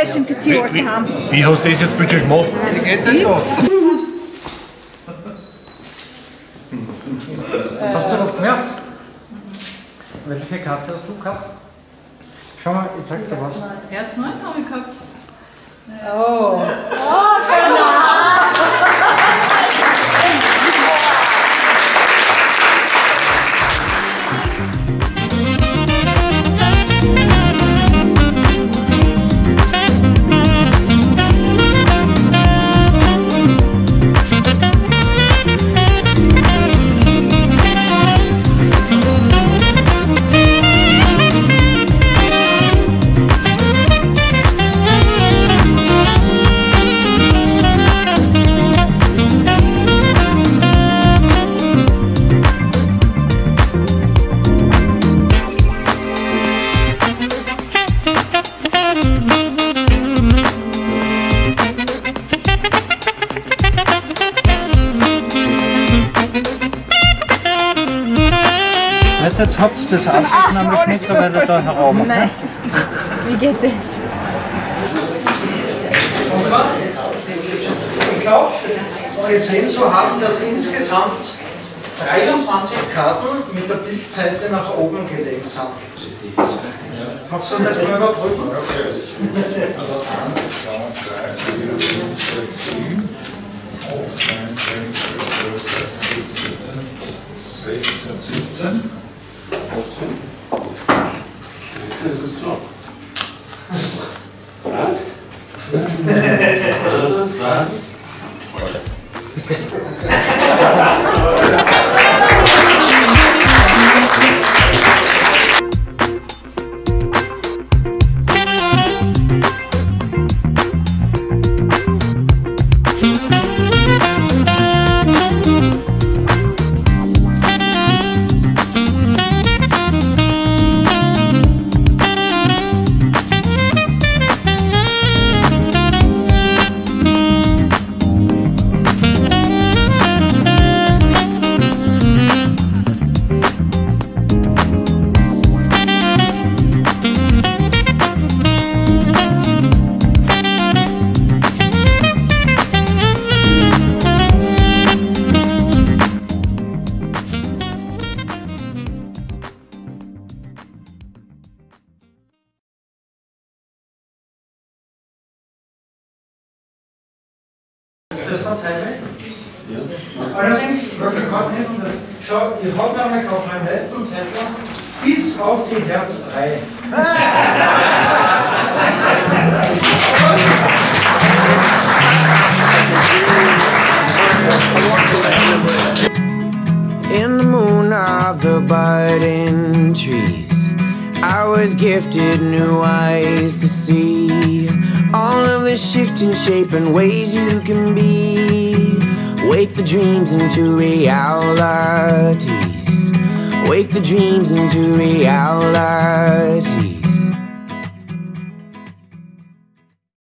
desinfizieren daheim. Wie hast du das jetzt bitte gemacht? Das geht nicht los. Hast du was gemerkt? Welche Karte hast du gehabt? Schau mal, ich zeig dir was. Herz 9 habe ich gehabt. Oh. Jetzt habt ihr das Aussicht nämlich mittlerweile da herum. Okay? Wie geht das? Und zwar, ich glaube, gesehen zu haben, dass insgesamt 23 Karten mit der Bildseite nach oben gelegt sind. Magst du das mal überprüfen? Okay. Also 1, 2, 3, 4, 5, 6, 7, 8, 9, 10, 12, 13, 14, 16, 17. Das ist klar. Was? Das ist wahr. Ist das verzeihlich? Ja. Allerdings, möchte ich gerade wissen, dass, schau, ich habe nämlich auf meinem letzten Zettel bis auf die Herz 3. In the moon of the budding trees, I was gifted new eyes to see all of the shifting shape and ways you can be. Wake the dreams into realities. Wake the dreams into reality.